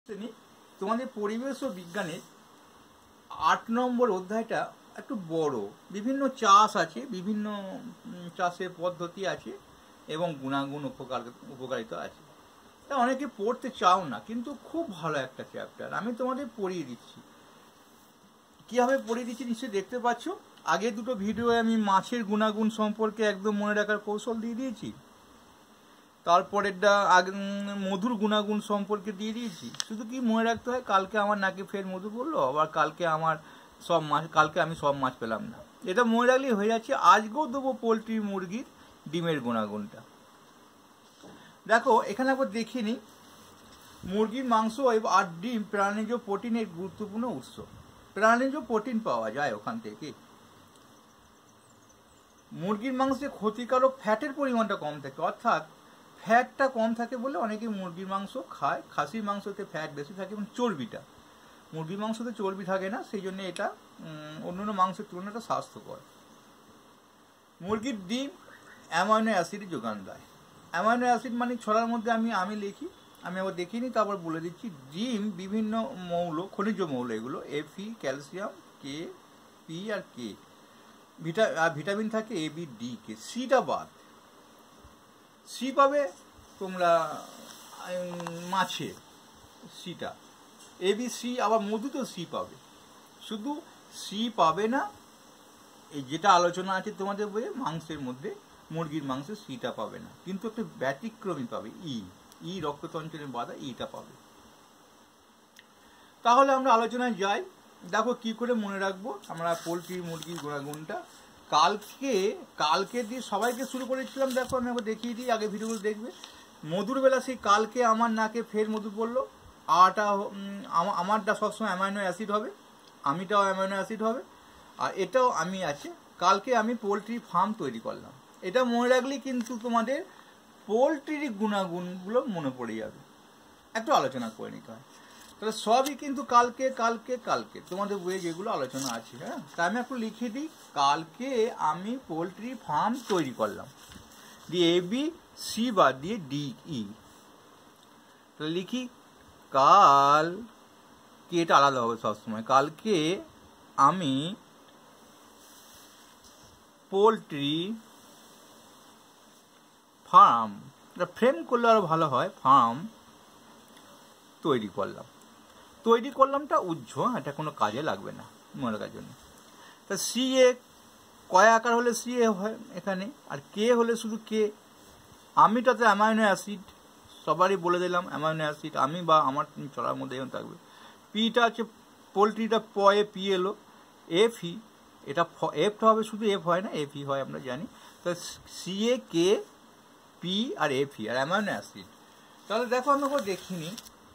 তোমাদের পরিবেশ ও বিজ্ঞানের 8 নম্বর অধ্যায়টা একটু বড়। বিভিন্ন চাষ আছে, বিভিন্ন চাষের পদ্ধতি আছে এবং গুণাগুণ উপকারিতা আছে। তা অনেকে পড়তে চাও না, কিন্তু খুব ভালো একটা চ্যাপ্টার। আমি তোমাদের পড়িয়ে দিচ্ছি। কীভাবে পড়িয়ে দিচ্ছি নিশ্চয়ই দেখতে পাচ্ছ। আগে দুটো ভিডিওয়ে আমি মাছের গুণাগুণ সম্পর্কে একদম মনে রাখার কৌশল দিয়ে দিয়েছি। তারপরেরটা মধুর গুণাগুণ সম্পর্কে দিয়ে দিয়েছি। শুধু কি মনে রাখতে হয়, কালকে আমার নাকে ফের মধু পড়লো, আবার কালকে আমি সব মাছ পেলাম না। এটা মনে রাখলেই হয়ে যাচ্ছে। আজকেও দেবো পোলট্রি মুরগির ডিমের গুণাগুণটা। দেখো এখানে একবার দেখিয়ে নিই। মুরগির মাংস আর ডিম প্রাণীজ প্রোটিনের গুরুত্বপূর্ণ উৎস। প্রাণীজ প্রোটিন পাওয়া যায় ওখান থেকে। মুরগির মাংসে ক্ষতিকারক ফ্যাটের পরিমাণটা কম থাকে, অর্থাৎ ফ্যাটটা কম থাকে বলে অনেকে মুরগির মাংস খায়। খাসির মাংসতে ফ্যাট বেশি থাকে এবং চর্বিটা, মুরগির মাংসতে চর্বি থাকে না, সেই জন্য এটা অন্যান্য মাংসের তুলনায় স্বাস্থ্যকর। মুরগির ডিম অ্যামাইনো অ্যাসিড যোগান দেয়। অ্যামাইনো অ্যাসিড মানে ছড়ার মধ্যে আমি লিখি, আমি আবার দেখিনি, তারপর বলে দিচ্ছি। ডিম বিভিন্ন মৌল, খনিজ মৌল, এগুলো এফি, ক্যালসিয়াম, কে, পি আর কে। ভিটামিন থাকে এ, বি, ডি, কে। সিটা বাদ। সি পাবে তোমরা মাছে, সিটা এ, বি, সি। আবার মধুতেও সি পাবে। শুধু সি পাবে না, এই যেটা আলোচনা আছে তোমাদের বইয়ে, মাংসের মধ্যে মুরগির মাংসে সিটা পাবে না, কিন্তু একটা ব্যতিক্রমী পাবে, ই রক্ততন্ত্রের বাধা, ইটা পাবে। তাহলে আমরা আলোচনায় যাই। দেখো কি করে মনে রাখবো আমরা পোলট্রি মুরগির গুণাগুণটা। কালকে দিয়ে সবাইকে শুরু করেছিলাম। দেখো আমি একবার দেখিয়ে দিই, আগে ভিডিওগুলো দেখবে। মধুর বেলা সেই কালকে আমার নাকে ফের মধু পড়লো, আমারটা সবসময় অ্যামাইনো অ্যাসিড হবে, আমিটাও অ্যামাইনো অ্যাসিড হবে, আর এটাও আমি আছে। কালকে আমি পোলট্রি ফার্ম তৈরি করলাম। এটা মনে রাখলেই কিন্তু তোমাদের পোলট্রির গুণাগুণগুলো মনে পড়ে যাবে। একটু আলোচনা করে নিতে হয়। তাহলে সবই কিন্তু কালকে কালকে কালকে তোমাদের বইয়ে যেগুলো আলোচনা আছে। হ্যাঁ, তা আমি একটু লিখে দিই। কালকে আমি পোলট্রি ফার্ম তৈরি করলাম, দিয়ে এ, বি, সি বাদ দিয়ে ডি, ই। তাহলে লিখি কাল, কে এটা আলাদা হবে সবসময়। কালকে আমি পোলট্রি ফার্ম, এটা ফ্রেম করলে আরো ভালো হয়, ফার্ম তৈরি করলামটা উজ্জ্ব, এটা কোনো কাজে লাগবে না মনে রাখার জন্য। তা সি এ কয় আকার হলে সি এ হয় এখানে, আর কে হলে শুধু কে। আমিটাতে অ্যামাইনো অ্যাসিড, সবারই বলে দিলাম অ্যামাইনো অ্যাসিড, আমি বা আমার চলার মধ্যে এখন থাকবে। পিটা আছে পোলট্রিটা, পয়ে পি এলো। এফ ই, এটা এফটা হবে, শুধু এফ হয় না, এফ ই হয়, আমরা জানি। তা সি এ, কে, পি আর এফ ই আর অ্যামাইনো অ্যাসিড। তাহলে দেখো আমরা দেখিনি,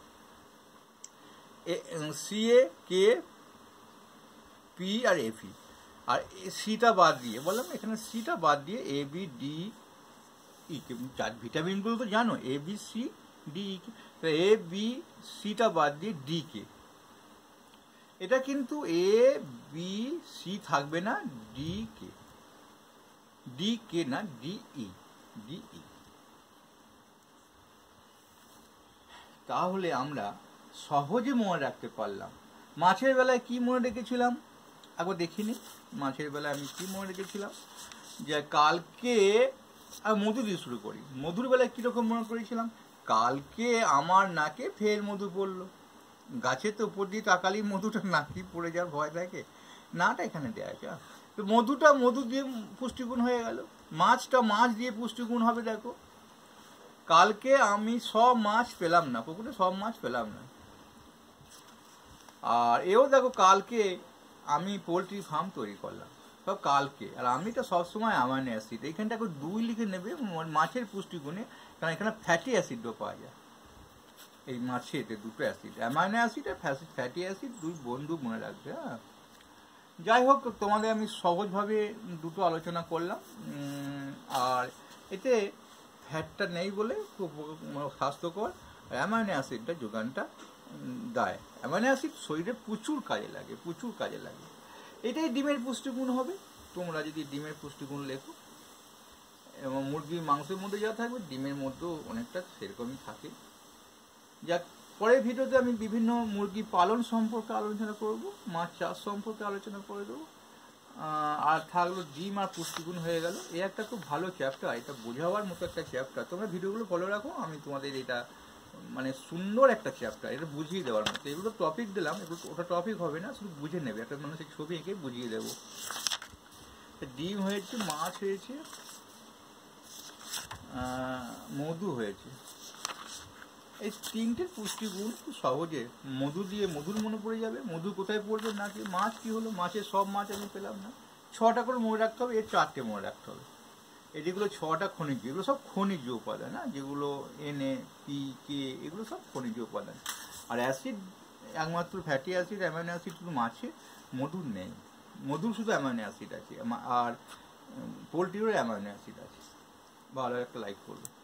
সি এ, কে, পি আর এফ ই, আর সিটা বাদ দিয়ে বললাম এখানে সিটা বাদ দিয়ে এ, বি, ডি, ই। ভিটামিনগুলো তো জানো, A, B, C, D, E. A, B, সিটা বাদ দিয়ে ডি, কে। এটা কিন্তু এ, বি, সি থাকবে না, ডি, কে। ডি, কে না, ডি, ই, ডি, ই। তাহলে আমরা সহজে মনে রাখতে পারলাম। মাছের বেলায় কি মনে রেখেছিলাম একবার দেখিনি। মাছের বেলায় আমি কি মনে রেখেছিলাম, যে কালকে, আর মধু দিয়ে শুরু করি। মধুর বেলায় কিরকম মনে করেছিলাম, কালকে আমার নাকে ফের মধু পড়লো। গাছের তো উপর দিয়ে তাকালি মধুটা নাকি পড়ে যাওয়ার ভয় থাকে, নাটা এখানে দেওয়া আছে। তো মধুটা মধু দিয়ে পুষ্টিগুণ হয়ে গেল, মাছটা মাছ দিয়ে পুষ্টিগুণ হবে। দেখো কালকে আমি সব মাছ পেলাম না, পুকুরে সব মাছ পেলাম না। আর এও দেখো কালকে আমি পোলট্রি ফার্ম তৈরি করলাম, সব কালকে। আর আমিটা সবসময় অ্যামাইনো অ্যাসিড, এইখানটা 2 লিখে নেবে মাছের পুষ্টিগুণে, কারণ এখানে ফ্যাটি অ্যাসিডও পাওয়া যায়। এই মাছেতে দুটো অ্যাসিড, অ্যামাইনো অ্যাসিড আর ফ্যাটি অ্যাসিড, 2 বন্ধু মনে রাখবে। হ্যাঁ, যাই হোক, তোমাদের আমি সহজভাবে দুটো আলোচনা করলাম। আর এতে ফ্যাটটা নেই বলে খুব স্বাস্থ্যকর, অ্যামাইনো অ্যাসিডটা যোগানটা দেয়। অ্যামাইনো অ্যাসিড শরীরে প্রচুর কাজে লাগে। এটাই ডিমের পুষ্টিগুণ হবে। তোমরা যদি ডিমের পুষ্টিগুণ লেখো, এবং মুরগির মাংসের মধ্যে যা থাকবে ডিমের মধ্যেও অনেকটা সেরকমই থাকে। যাক, পরের ভিডিওতে আমি বিভিন্ন মুরগি পালন সম্পর্কে আলোচনা করব, মাছ চাষ সম্পর্কে আলোচনা করে দেবো। আর থাকলো ডিম আর পুষ্টিগুণ হয়ে গেল। এই একটা খুব ভালো চ্যাপ্টার, এটা বোঝাবার মতো একটা চ্যাপ্টার। তোমরা ভিডিওগুলো ফলো রাখো, আমি তোমাদের এটা মানে সুন্দর একটা চ্যাপ্টার, এটা বুঝিয়ে দেওয়ার মতো। এগুলো টপিক দিলাম, এগুলো ওটা টপিক হবে না, শুধু বুঝে নেবে, একটা মানুষের ছবি এঁকে বুঝিয়ে দেবো। ডিম হয়েছে, মাছ হয়েছে, মধু হয়েছে। এই তিনটে পুষ্টিগুণ খুব সহজে মধু দিয়ে, মধুর মনে পড়ে যাবে। মধু কোথায় পড়বে না কি, মাছ কি হলো, মাছের সব মাছ আমি পেলাম না, 6টা করে মনে রাখতে হবে, এর 4টে মনে রাখতে হবে। এই যেগুলো 6টা খনিজ, এগুলো সব খনিজ উপাদান, না যেগুলো NAPK, এগুলো সব খনিজ উপাদান। আর অ্যাসিড একমাত্র ফ্যাটি অ্যাসিড, অ্যামাইনো অ্যাসিড শুধু মাছে, মধুর নেই। মধুর শুধু অ্যামাইনো অ্যাসিড আছে, আর পোলট্রিরও অ্যামাইনো অ্যাসিড আছে। ভালো একটা লাইক করবে।